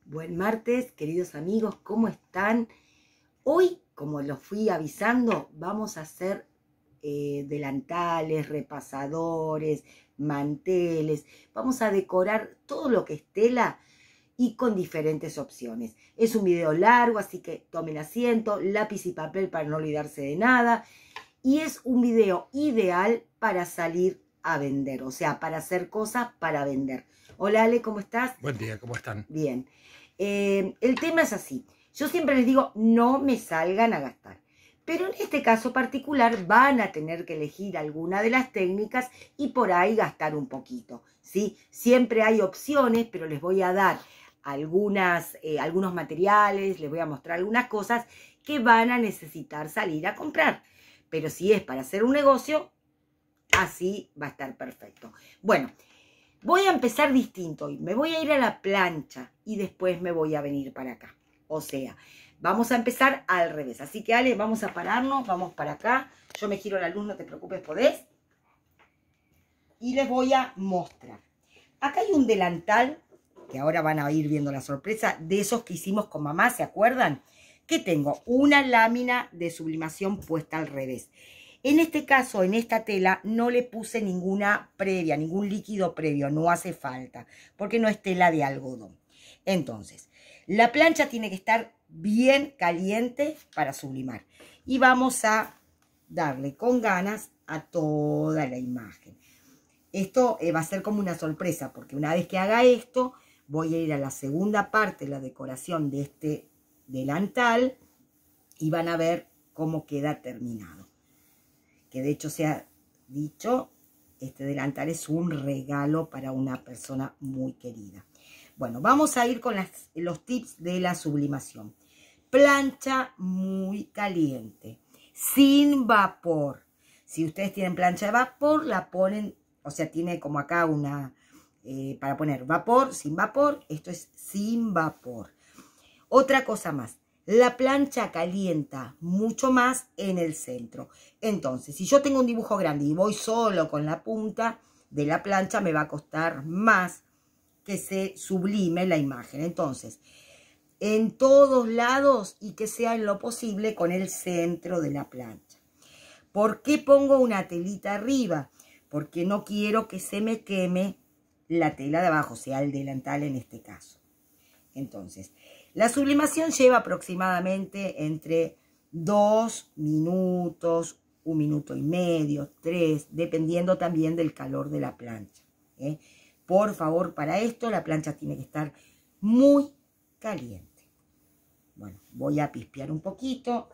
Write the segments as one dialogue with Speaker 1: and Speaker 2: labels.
Speaker 1: Buen martes, queridos amigos, ¿cómo están? Hoy, como los fui avisando, vamos a hacer delantales, repasadores, manteles. Vamos a decorar todo lo que es tela y con diferentes opciones. Es un video largo, así que tomen asiento, lápiz y papel para no olvidarse de nada. Y es un video ideal para salir a vender, o sea, para hacer cosas para vender. Hola Ale, ¿cómo estás?
Speaker 2: Buen día, ¿cómo están?
Speaker 1: Bien. El tema es así. Yo siempre les digo, no me salgan a gastar. Pero en este caso particular van a tener que elegir alguna de las técnicas y por ahí gastar un poquito, ¿sí? Siempre hay opciones, pero les voy a dar algunos materiales, les voy a mostrar algunas cosas que van a necesitar salir a comprar. Pero si es para hacer un negocio, así va a estar perfecto. Bueno, voy a empezar distinto hoy. Me voy a ir a la plancha y después me voy a venir para acá. O sea, vamos a empezar al revés. Así que, Ale, vamos a pararnos. Vamos para acá. Yo me giro la luz, no te preocupes, podés. Y les voy a mostrar. Acá hay un delantal, que ahora van a ir viendo la sorpresa, de esos que hicimos con mamá, ¿se acuerdan? Que tengo una lámina de sublimación puesta al revés. En este caso, en esta tela, no le puse ninguna previa, ningún líquido previo, no hace falta, porque no es tela de algodón. Entonces, la plancha tiene que estar bien caliente para sublimar. Y vamos a darle con ganas a toda la imagen. Esto va a ser como una sorpresa, porque una vez que haga esto, voy a ir a la segunda parte de la decoración de este delantal y van a ver cómo queda terminado. Que de hecho se ha dicho, este delantal es un regalo para una persona muy querida. Bueno, vamos a ir con los tips de la sublimación. Plancha muy caliente, sin vapor. Si ustedes tienen plancha de vapor, la ponen, o sea, tiene como acá una, para poner vapor, sin vapor, esto es sin vapor. Otra cosa más. La plancha calienta mucho más en el centro. Entonces, si yo tengo un dibujo grande y voy solo con la punta de la plancha, me va a costar más que se sublime la imagen. Entonces, en todos lados y que sea en lo posible con el centro de la plancha. ¿Por qué pongo una telita arriba? Porque no quiero que se me queme la tela de abajo, sea el delantal en este caso. Entonces, la sublimación lleva aproximadamente entre 2 minutos, 1 minuto y medio, 3, dependiendo también del calor de la plancha. Por favor, para esto la plancha tiene que estar muy caliente. Bueno, voy a pispear un poquito.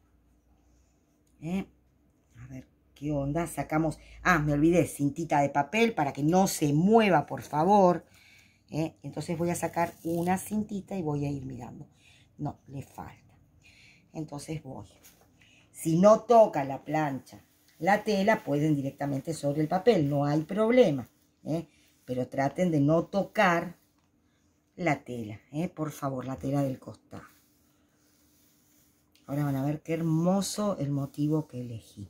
Speaker 1: A ver qué onda. Sacamos, me olvidé, cintita de papel para que no se mueva, por favor. Entonces voy a sacar una cintita y voy a ir mirando. No, le falta. Entonces voy. Si no toca la plancha, la tela, pueden directamente sobre el papel, no hay problema. Pero traten de no tocar la tela, por favor, la tela del costado. Ahora van a ver qué hermoso el motivo que elegí.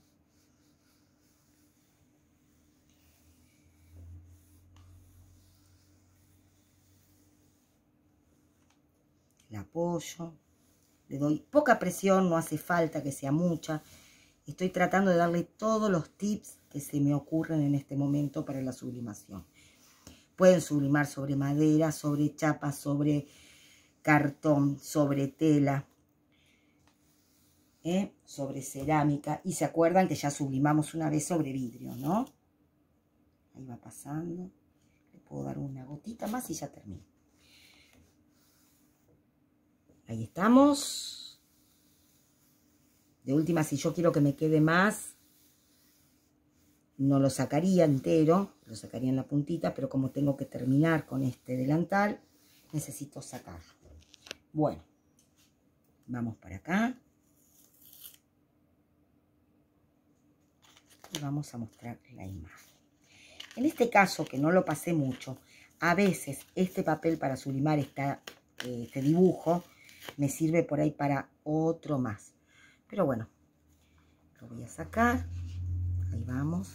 Speaker 1: La apoyo, le doy poca presión, no hace falta que sea mucha. Estoy tratando de darle todos los tips que se me ocurren en este momento para la sublimación. Pueden sublimar sobre madera, sobre chapa, sobre cartón, sobre tela, sobre cerámica. Y se acuerdan que ya sublimamos una vez sobre vidrio, ¿no? Ahí va pasando. Le puedo dar una gotita más y ya termino. Ahí estamos. De última, si yo quiero que me quede más, no lo sacaría entero, lo sacaría en la puntita, pero como tengo que terminar con este delantal, necesito sacarlo. Bueno, vamos para acá. Y vamos a mostrar la imagen. En este caso, que no lo pasé mucho, a veces este papel para sublimar este dibujo me sirve por ahí para otro más. Pero bueno, lo voy a sacar. Ahí vamos.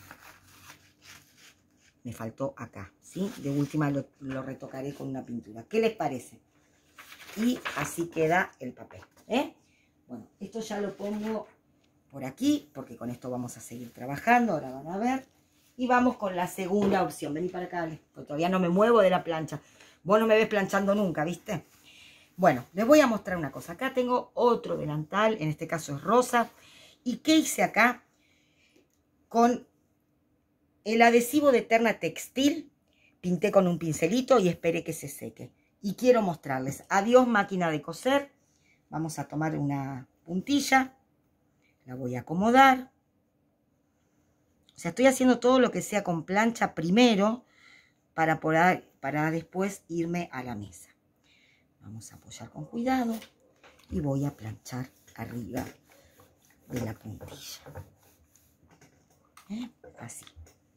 Speaker 1: Me faltó acá, ¿sí? De última lo retocaré con una pintura. ¿Qué les parece? y así queda el papel. Bueno, esto ya lo pongo por aquí, porque con esto vamos a seguir trabajando, ahora van a ver. Y vamos con la segunda opción. Vení para acá, Ale, porque todavía no me muevo de la plancha. Vos no me ves planchando nunca, ¿viste? Bueno, les voy a mostrar una cosa. Acá tengo otro delantal, en este caso es rosa. ¿Y qué hice acá? Con el adhesivo de Eterna Textil, pinté con un pincelito y esperé que se seque. Y quiero mostrarles. Adiós máquina de coser. Vamos a tomar una puntilla. La voy a acomodar. O sea, estoy haciendo todo lo que sea con plancha primero para después irme a la mesa. Vamos a apoyar con cuidado y voy a planchar arriba de la puntilla. Así.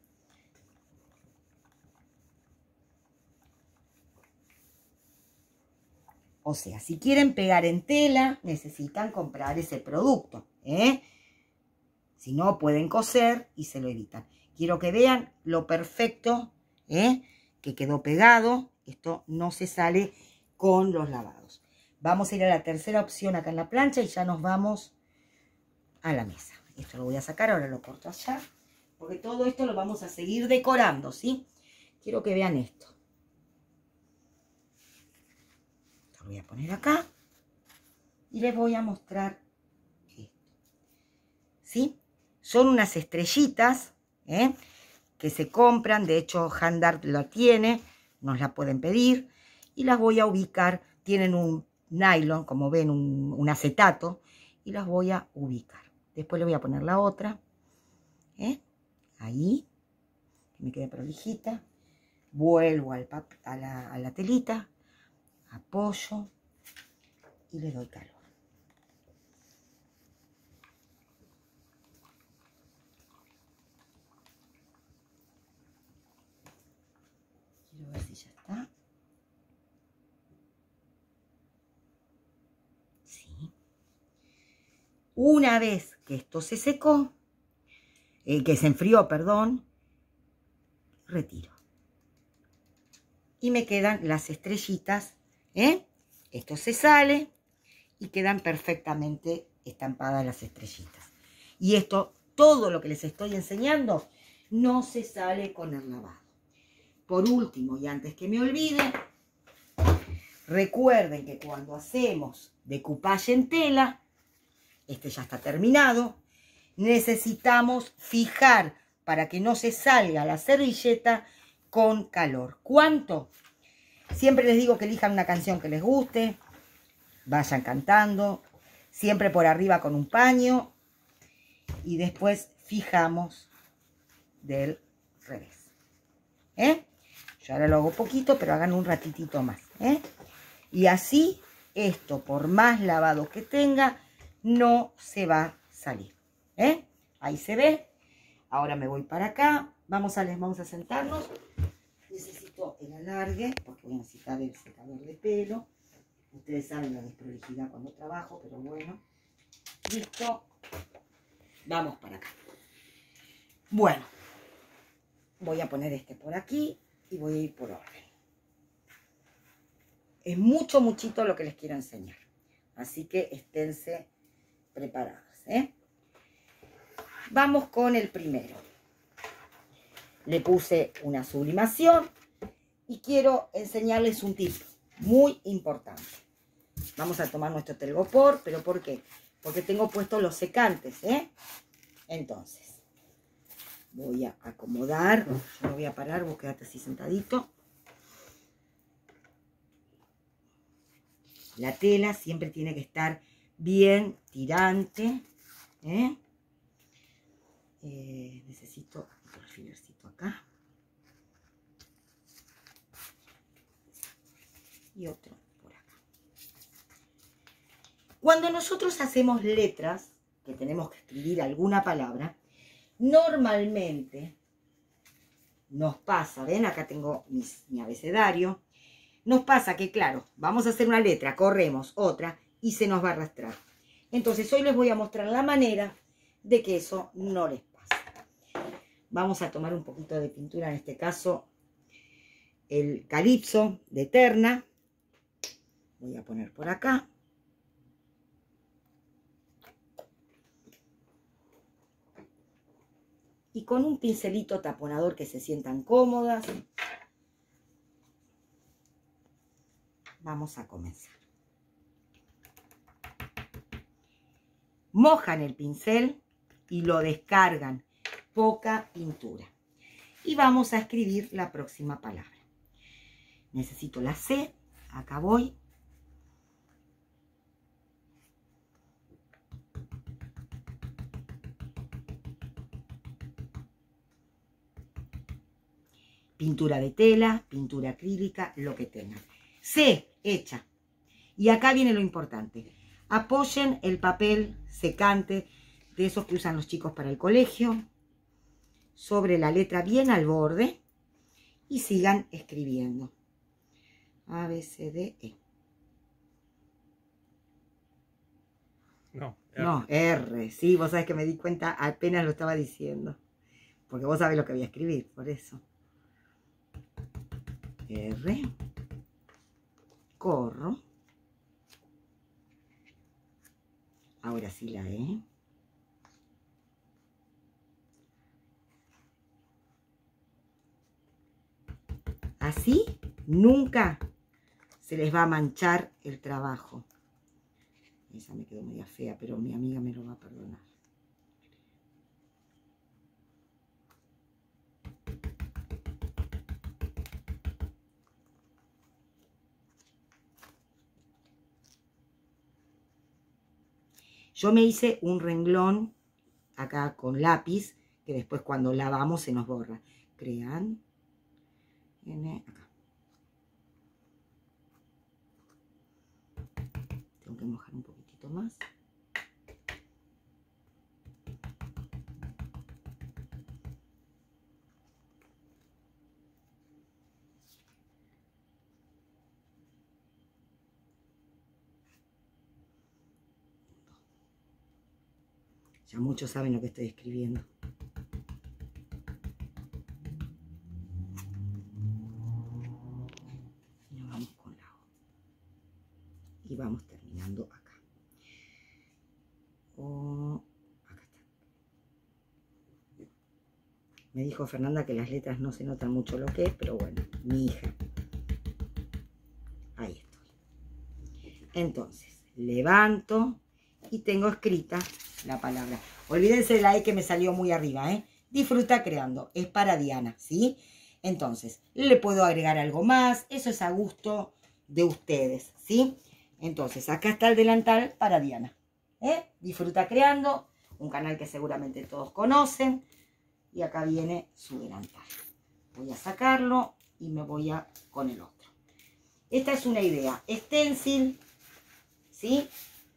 Speaker 1: O sea, si quieren pegar en tela, necesitan comprar ese producto. Si no, pueden coser y se lo evitan. Quiero que vean lo perfecto que quedó pegado. Esto no se sale con los lavados. Vamos a ir a la tercera opción acá en la plancha y ya nos vamos a la mesa. Esto lo voy a sacar, ahora lo corto allá. Porque todo esto lo vamos a seguir decorando, ¿sí? Quiero que vean esto. Lo voy a poner acá. Y les voy a mostrar esto. ¿Sí? Son unas estrellitas, que se compran. De hecho, Handart la tiene. Nos la pueden pedir. Y las voy a ubicar. Tienen un nylon, como ven, un acetato. Y las voy a ubicar. Después le voy a poner la otra. Ahí. Que me quede prolijita. Vuelvo a la telita. Apoyo. Y le doy calor. Quiero ver si ya está. Sí. Una vez que esto se secó, que se enfrió, perdón, retiro. Y me quedan las estrellitas, Esto se sale y quedan perfectamente estampadas las estrellitas. Y esto, todo lo que les estoy enseñando, no se sale con el lavado. Por último, y antes que me olvide, recuerden que cuando hacemos decoupage en tela, este ya está terminado, necesitamos fijar para que no se salga la servilleta con calor. ¿Cuánto? Siempre les digo que elijan una canción que les guste, vayan cantando, siempre por arriba con un paño y después fijamos del revés. Yo ahora lo hago poquito, pero hagan un ratitito más. Y así, esto por más lavado que tenga, no se va a salir. Ahí se ve. Ahora me voy para acá. Vamos a sentarnos. Necesito el alargue, porque voy a necesitar el secador de pelo. Ustedes saben la desprolijidad cuando trabajo, pero bueno. Listo. Vamos para acá. Bueno. Voy a poner este por aquí y voy a ir por orden. Es muchito lo que les quiero enseñar. Así que esténse preparados. Vamos con el primero. Le puse una sublimación y quiero enseñarles un tip muy importante. Vamos a tomar nuestro telgopor, pero ¿por qué? Porque tengo puestos los secantes, Entonces, voy a acomodar. Yo me voy a parar, vos quedate así sentadito. La tela siempre tiene que estar bien tirante. Necesito otro alfilercito acá. Y otro por acá. Cuando nosotros hacemos letras, que tenemos que escribir alguna palabra, normalmente nos pasa, ven, acá tengo mi abecedario, nos pasa que, claro, vamos a hacer una letra, corremos otra y se nos va a arrastrar. Entonces hoy les voy a mostrar la manera de que eso no les pase. Vamos a tomar un poquito de pintura, en este caso el Calypso de Eterna. Voy a poner por acá. Y con un pincelito taponador que se sientan cómodas, vamos a comenzar. Mojan el pincel y lo descargan. Poca pintura. Y vamos a escribir la próxima palabra. Necesito la C. Acá voy. Pintura de tela, pintura acrílica, lo que tengan. C, hecha. Y acá viene lo importante. Apoyen el papel secante de esos que usan los chicos para el colegio sobre la letra bien al borde y sigan escribiendo. A, B, C, D, E.
Speaker 2: No, R.
Speaker 1: No, R. Sí, vos sabés que me di cuenta apenas lo estaba diciendo. Porque vos sabés lo que voy a escribir, por eso. R. Corro. Ahora sí la E. Así nunca se les va a manchar el trabajo. Esa me quedó media fea, pero mi amiga me lo va a perdonar. Yo me hice un renglón acá con lápiz, que después cuando lavamos se nos borra. Crean. Viene acá. Tengo que mojar un poquitito más. Ya muchos saben lo que estoy escribiendo. Y nos vamos con la O. Y vamos terminando acá. O, acá está. Me dijo Fernanda que las letras no se notan mucho lo que es, pero bueno, mi hija. Ahí estoy. Entonces, levanto y tengo escrita la palabra. Olvídense de la E que me salió muy arriba, ¿eh? Disfruta creando. Es para Diana, ¿sí? Entonces, le puedo agregar algo más. Eso es a gusto de ustedes, ¿sí? Entonces, acá está el delantal para Diana. Disfruta creando. Un canal que seguramente todos conocen. Y acá viene su delantal. Voy a sacarlo y me voy a con el otro. Esta es una idea. Stencil, ¿sí?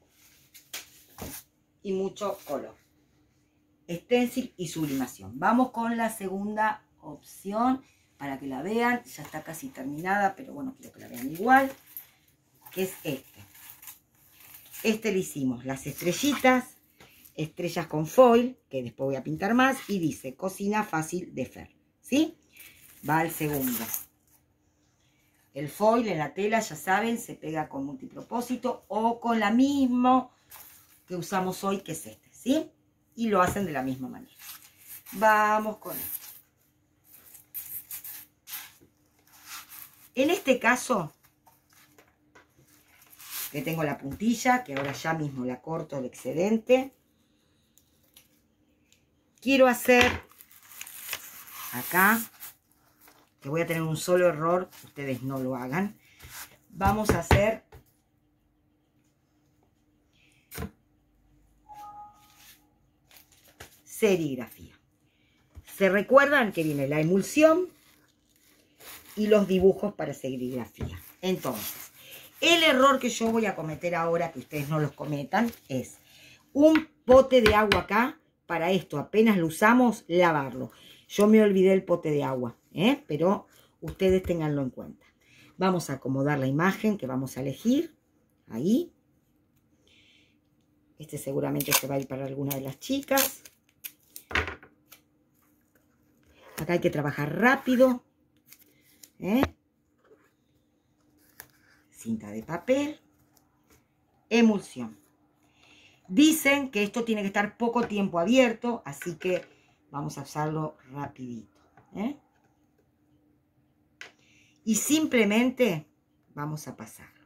Speaker 1: Y mucho color. Stencil y sublimación. Vamos con la segunda opción para que la vean. Ya está casi terminada, pero bueno, quiero que la vean igual. Que es este. Este le hicimos las estrellitas, estrellas con foil, que después voy a pintar más, y dice cocina fácil de Fer, ¿sí? Va al segundo. El foil en la tela, ya saben, se pega con multipropósito o con la misma que usamos hoy, que es este, ¿sí? Y lo hacen de la misma manera. Vamos con esto. En este caso, que tengo la puntilla, que ahora ya mismo la corto el excedente, quiero hacer acá, que voy a tener un solo error, ustedes no lo hagan. Vamos a hacer serigrafía. ¿Se recuerdan que viene la emulsión y los dibujos para serigrafía? Entonces, el error que yo voy a cometer ahora, que ustedes no los cometan, es un pote de agua acá. Para esto, apenas lo usamos, lavarlo. Yo me olvidé el pote de agua, pero ustedes ténganlo en cuenta. Vamos a acomodar la imagen que vamos a elegir. Ahí. Este seguramente se va a ir para alguna de las chicas. Acá hay que trabajar rápido. cinta de papel, emulsión. Dicen que esto tiene que estar poco tiempo abierto, así que vamos a usarlo rapidito, ¿eh? Y simplemente vamos a pasarlo.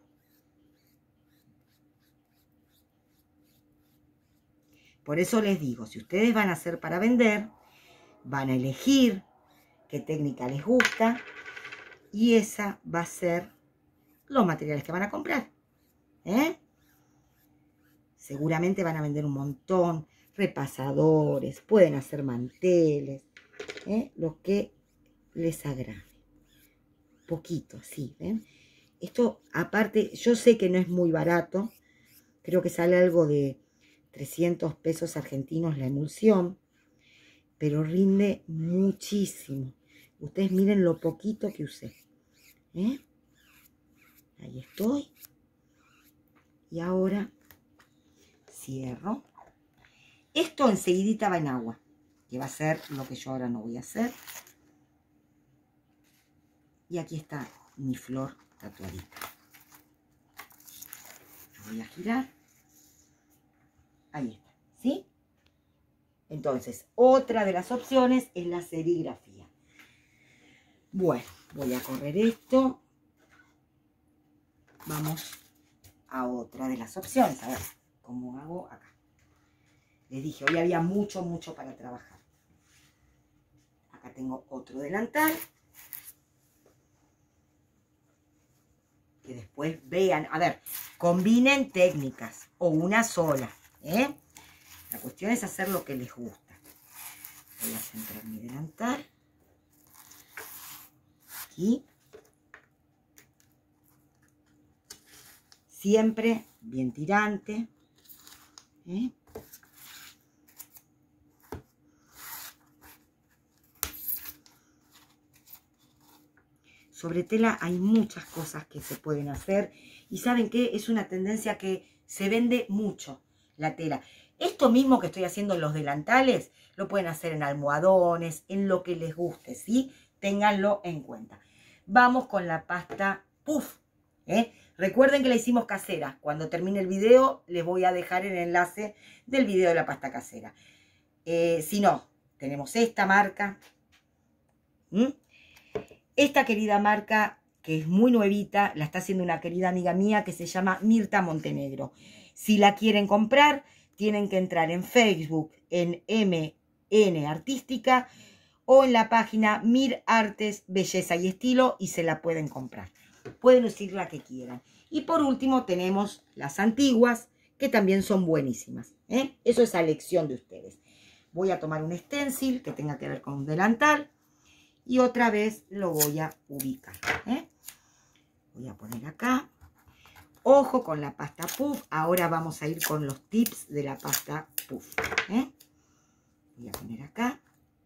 Speaker 1: Por eso les digo, si ustedes van a hacer para vender, van a elegir qué técnica les gusta y esa va a ser los materiales que van a comprar, ¿eh? Seguramente van a vender un montón, repasadores, pueden hacer manteles, lo que les agrade. Poquito, así, ¿ven? Esto, aparte, yo sé que no es muy barato, creo que sale algo de 300 pesos argentinos la emulsión, pero rinde muchísimo. Ustedes miren lo poquito que usé, ¿eh? Ahí estoy. Y ahora cierro. Esto enseguidita va en agua, que va a ser lo que yo ahora no voy a hacer. Y aquí está mi flor tatuadita. La voy a girar. Ahí está, ¿sí? Entonces, otra de las opciones es la serigrafía. Bueno, voy a correr esto. Vamos a otra de las opciones. A ver, ¿cómo hago acá? Les dije, hoy había mucho para trabajar. Acá tengo otro delantal. Que después vean, a ver, combinen técnicas o una sola, ¿eh? La cuestión es hacer lo que les gusta. Voy a centrar mi delantal. Aquí. Siempre bien tirante, ¿eh? Sobre tela hay muchas cosas que se pueden hacer y ¿saben qué? Es una tendencia que se vende mucho la tela. Esto mismo que estoy haciendo en los delantales, lo pueden hacer en almohadones, en lo que les guste, ¿sí? Ténganlo en cuenta. Vamos con la pasta puff, ¿eh? Recuerden que la hicimos casera. Cuando termine el video les voy a dejar el enlace del video de la pasta casera. Si no, tenemos esta marca. Esta querida marca, que es muy nuevita, la está haciendo una querida amiga mía que se llama Mirta Montenegro. Si la quieren comprar, tienen que entrar en Facebook, en MN Artística, o en la página Mir Artes, Belleza y Estilo, y se la pueden comprar. Pueden usar la que quieran. Y por último tenemos las antiguas, que también son buenísimas, ¿eh? Eso es a elección de ustedes. Voy a tomar un stencil que tenga que ver con un delantal. Y otra vez lo voy a ubicar, ¿eh? Voy a poner acá. Ojo con la pasta puff. Ahora vamos a ir con los tips de la pasta puff, ¿eh? Voy a poner acá.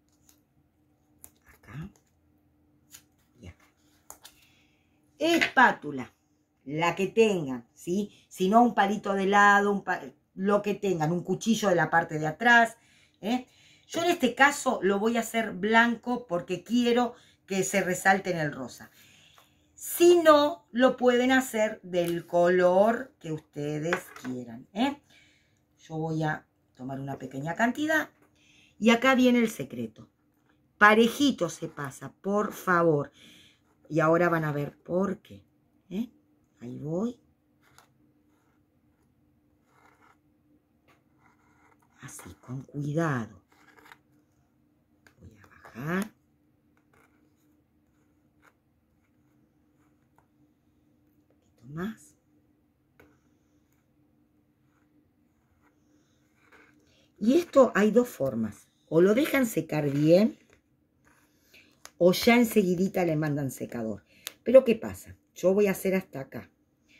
Speaker 1: Acá. Y acá. Espátula. La que tengan, ¿sí? Si no, un palito de helado, lo que tengan. Un cuchillo de la parte de atrás, ¿eh? Yo en este caso lo voy a hacer blanco porque quiero que se resalte en el rosa. Si no, lo pueden hacer del color que ustedes quieran, ¿eh? Yo voy a tomar una pequeña cantidad y acá viene el secreto. Parejito se pasa, por favor. Y ahora van a ver por qué, ¿eh? Ahí voy. Así, con cuidado. Un poquito más. Y esto hay dos formas. O lo dejan secar bien, o ya enseguidita le mandan secador. Pero ¿qué pasa? Yo voy a hacer hasta acá.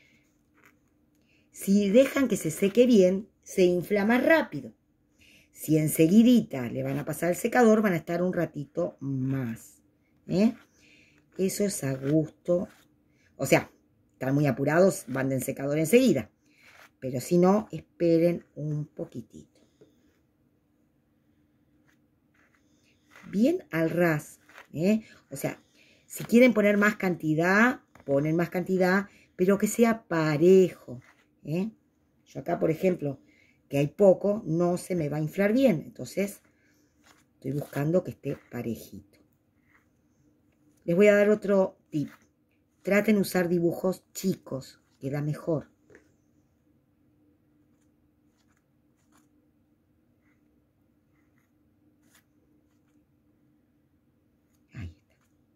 Speaker 1: Si dejan que se seque bien, se inflama rápido. Si enseguidita le van a pasar el secador, van a estar un ratito más, ¿eh? Eso es a gusto. O sea, están muy apurados, van del secador enseguida. Pero si no, esperen un poquitito. Bien al ras, ¿eh? O sea, si quieren poner más cantidad, ponen más cantidad. pero que sea parejo, ¿eh? Yo acá, por ejemplo, que hay poco, no se me va a inflar bien. Entonces, estoy buscando que esté parejito. Les voy a dar otro tip. Traten de usar dibujos chicos, queda mejor. Ahí está.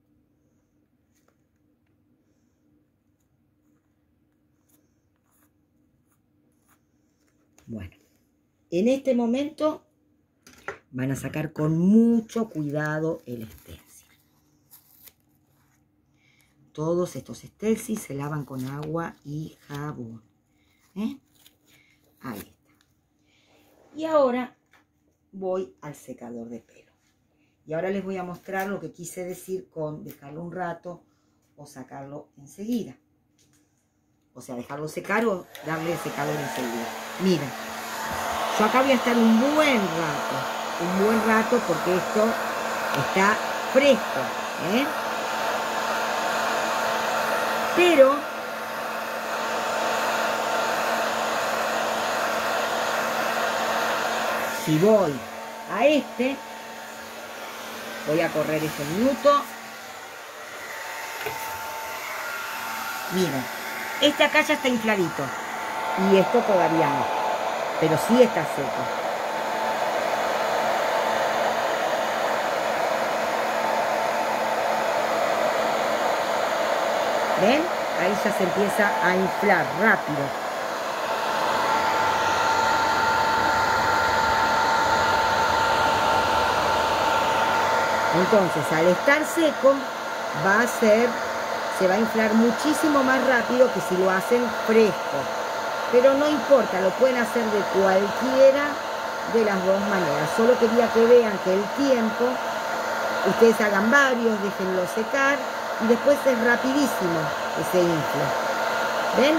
Speaker 1: Bueno, en este momento van a sacar con mucho cuidado el stencil. Todos estos stencils se lavan con agua y jabón. ¿Eh? Ahí está. Y ahora voy al secador de pelo. Y ahora les voy a mostrar lo que quise decir con dejarlo un rato o sacarlo enseguida. O sea, dejarlo secar o darle secador enseguida. Miren, yo acá voy a estar un buen rato porque esto está fresco, ¿eh? Pero si voy a este, voy a correr ese minuto. Miren, este acá ya está infladito y esto todavía no, pero sí está seco. ¿Ven? Ahí ya se empieza a inflar rápido. Entonces, al estar seco, se va a inflar muchísimo más rápido que si lo hacen fresco. Pero no importa, lo pueden hacer de cualquiera de las dos maneras. Solo quería que vean que el tiempo, ustedes hagan varios, déjenlo secar y después es rapidísimo que se infle. ¿Ven?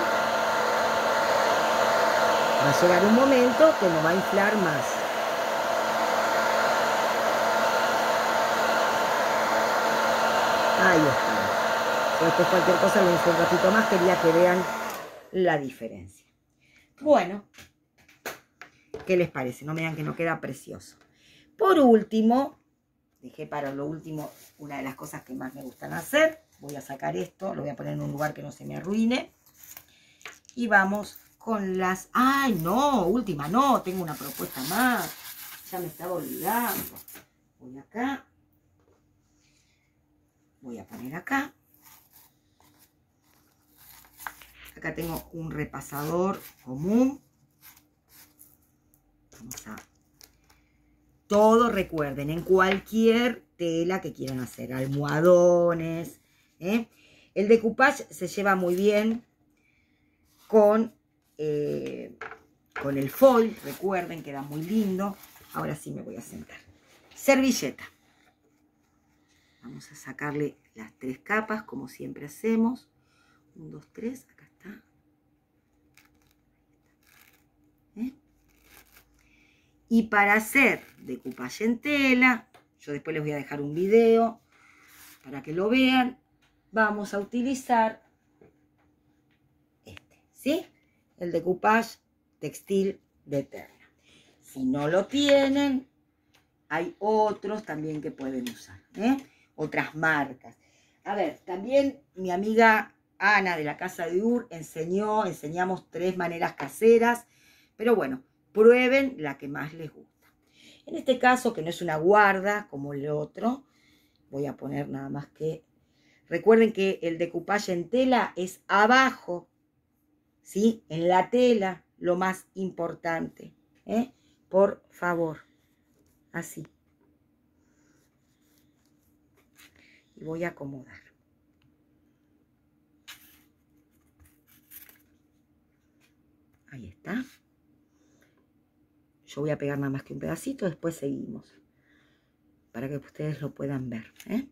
Speaker 1: Va a llegar un momento que no va a inflar más. Ahí está. Después cualquier cosa lo inflo un ratito más, quería que vean la diferencia. Bueno, ¿qué les parece? No me digan que no queda precioso. Por último, dejé para lo último una de las cosas que más me gustan hacer. Voy a sacar esto, lo voy a poner en un lugar que no se me arruine. Y vamos con las... ¡Ay, no! Última, no, tengo una propuesta más. Ya me estaba olvidando. Voy acá. Voy a poner acá. Acá tengo un repasador común. Vamos a... Todo recuerden, en cualquier tela que quieran hacer. Almohadones. El decoupage se lleva muy bien con el foil. Recuerden, queda muy lindo. Ahora sí me voy a sentar. Servilleta. Vamos a sacarle las 3 capas, como siempre hacemos. 1, 2, 3, acá está. Y para hacer decoupage en tela, yo después les voy a dejar un video para que lo vean. Vamos a utilizar este, ¿sí? El decoupage textil de Terna. Si no lo tienen, hay otros también que pueden usar, otras marcas. A ver, también mi amiga Ana de la Casa de Ur enseñamos 3 maneras caseras, pero bueno, prueben la que más les gusta. En este caso, que no es una guarda como el otro, voy a poner nada más que... Recuerden que el decoupage en tela es abajo, ¿sí? En la tela, lo más importante, Por favor, así. Y voy a acomodar. Ahí está. Yo voy a pegar nada más que un pedacito, después seguimos. Para que ustedes lo puedan ver,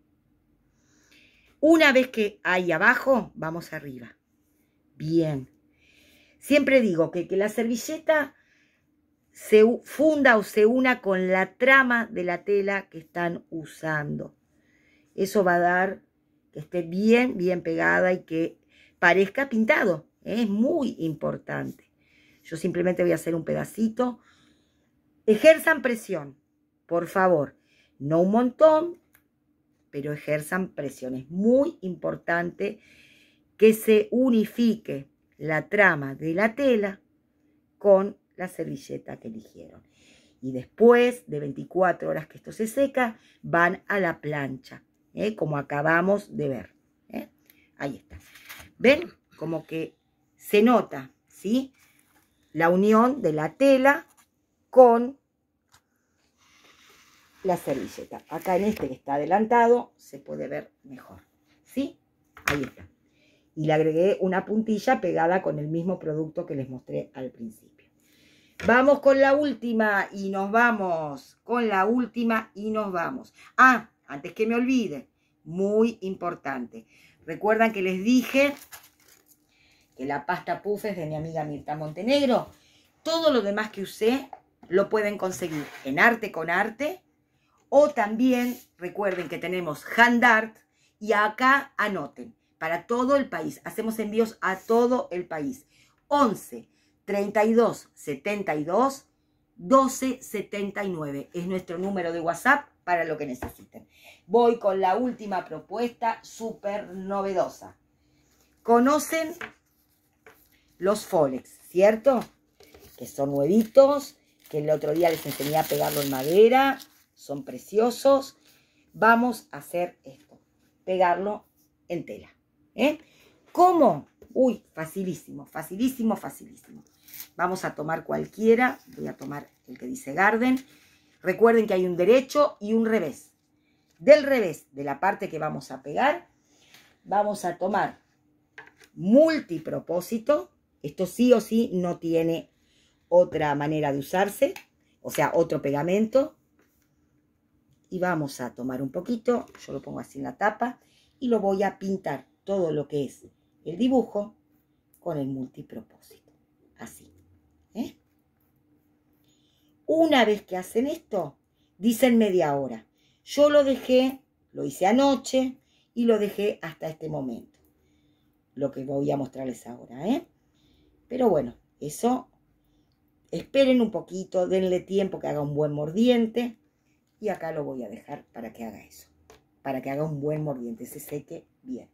Speaker 1: Una vez que hay abajo, vamos arriba. Bien. Siempre digo que la servilleta se funda o se una con la trama de la tela que están usando. Eso va a dar que esté bien, bien pegada y que parezca pintado. Es muy importante. Yo simplemente voy a hacer un pedacito. Ejerzan presión, por favor. No un montón, pero ejerzan presión. Es muy importante que se unifique la trama de la tela con la servilleta que eligieron. Y después de 24 horas que esto se seca, van a la plancha, como acabamos de ver. Ahí está. ¿Ven? Como que se nota, ¿sí? La unión de la tela con la servilleta. Acá en este que está adelantado se puede ver mejor, ¿sí? Ahí está. Y le agregué una puntilla pegada con el mismo producto que les mostré al principio. Vamos con la última y nos vamos. Con la última y nos vamos. Ah, antes que me olvide, muy importante. Recuerdan que les dije que la pasta puff es de mi amiga Mirta Montenegro. Todo lo demás que usé lo pueden conseguir en Arte con Arte. O también recuerden que tenemos Hand Art. Y acá anoten, para todo el país. Hacemos envíos a todo el país. 11 32 72 12 79 es nuestro número de WhatsApp para lo que necesiten. Voy con la última propuesta súper novedosa. ¿Conocen los Folex, cierto? Que son nuevitos, que el otro día les enseñé a pegarlo en madera. Son preciosos. Vamos a hacer esto, pegarlo en tela. ¿Cómo? Uy, facilísimo, facilísimo, facilísimo. Vamos a tomar cualquiera. Voy a tomar el que dice Garden. Recuerden que hay un derecho y un revés. Del revés, de la parte que vamos a pegar, vamos a tomar multipropósito. Esto sí o sí no tiene otra manera de usarse. O sea, otro pegamento. Y vamos a tomar un poquito. Yo lo pongo así en la tapa. Y lo voy a pintar todo lo que es el dibujo con el multipropósito. Así. Una vez que hacen esto, dicen media hora. Yo lo dejé, lo hice anoche y lo dejé hasta este momento. Lo que voy a mostrarles ahora, Pero bueno, eso, esperen un poquito, denle tiempo que haga un buen mordiente. Y acá lo voy a dejar para que haga eso. Para que haga un buen mordiente, se seque bien.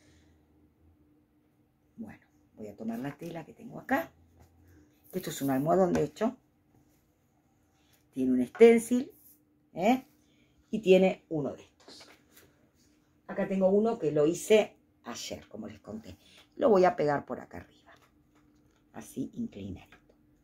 Speaker 1: Bueno, voy a tomar la tela que tengo acá. Esto es un almohadón, de hecho. Tiene un stencil, y tiene uno de estos. Acá tengo uno que lo hice ayer, como les conté. Lo voy a pegar por acá arriba. Así inclinadito.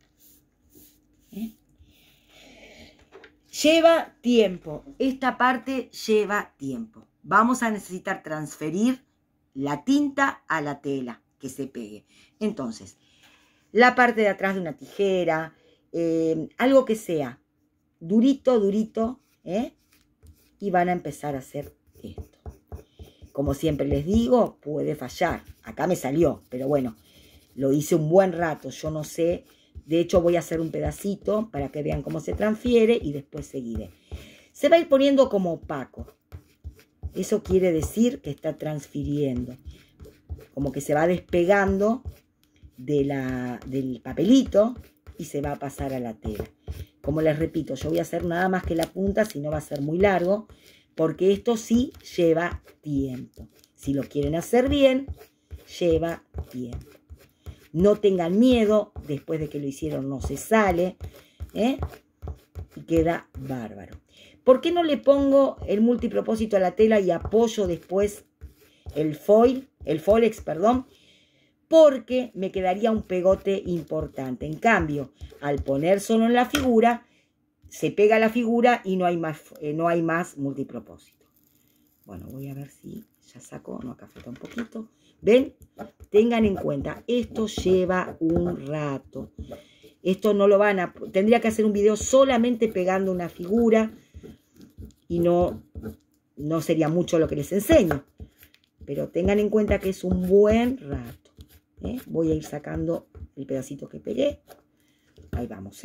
Speaker 1: Lleva tiempo. Esta parte lleva tiempo. Vamos a necesitar transferir la tinta a la tela que se pegue. Entonces, la parte de atrás de una tijera, algo que sea durito, durito, y van a empezar a hacer esto. Como siempre les digo, puede fallar. Acá me salió, pero bueno, lo hice un buen rato. Yo no sé, de hecho voy a hacer un pedacito para que vean cómo se transfiere y después seguiré. Se va a ir poniendo como opaco. Eso quiere decir que está transfiriendo. Como que se va despegando del papelito y se va a pasar a la tela. Como les repito, yo voy a hacer nada más que la punta, si no va a ser muy largo, porque esto sí lleva tiempo. Si lo quieren hacer bien, lleva tiempo. No tengan miedo, después de que lo hicieron no se sale, y queda bárbaro. ¿Por qué no le pongo el multipropósito a la tela y apoyo después el Folex, perdón? Porque me quedaría un pegote importante. En cambio, al poner solo en la figura, se pega la figura y no hay más multipropósito. Bueno, voy a ver si ya saco. No, acá falta un poquito. ¿Ven? Tengan en cuenta, esto lleva un rato. Esto no lo van a... Tendría que hacer un video solamente pegando una figura y no sería mucho lo que les enseño. Pero tengan en cuenta que es un buen rato. Voy a ir sacando el pedacito que pegué. Ahí vamos,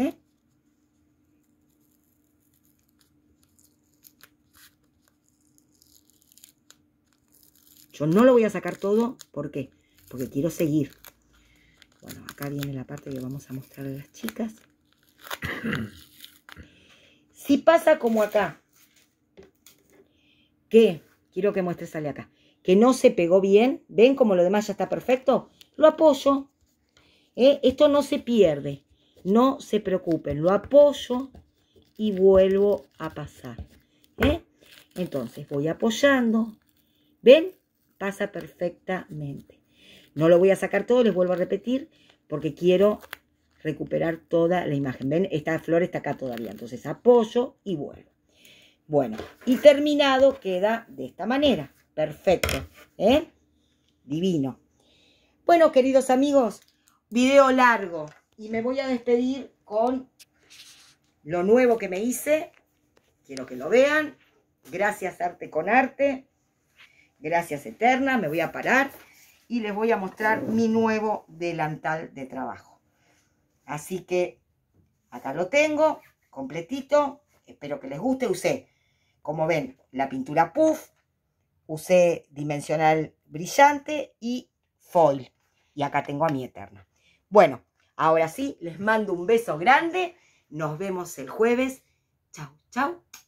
Speaker 1: Yo no lo voy a sacar todo. ¿Por qué? porque quiero seguir. Bueno, acá viene la parte que vamos a mostrar a las chicas. Si pasa como acá, que, quiero que muestres, sale acá, que no se pegó bien, ven como lo demás ya está perfecto, lo apoyo. Esto no se pierde, no se preocupen, lo apoyo y vuelvo a pasar. Entonces voy apoyando, ven, pasa perfectamente. No lo voy a sacar todo, les vuelvo a repetir, porque quiero recuperar toda la imagen. ¿Ven? Esta flor está acá todavía. Entonces apoyo y vuelvo. Bueno, y terminado queda de esta manera. Perfecto. Divino. Bueno, queridos amigos, video largo. Y me voy a despedir con lo nuevo que me hice. Quiero que lo vean. Gracias, Arte con Arte. Gracias, Eterna. Me voy a parar y les voy a mostrar mi nuevo delantal de trabajo. Así que acá lo tengo, completito. Espero que les guste. Usé, como ven, la pintura puff. Usé dimensional brillante y foil. Y acá tengo a mi Eterna. Bueno, ahora sí, les mando un beso grande. Nos vemos el jueves. Chau, chau.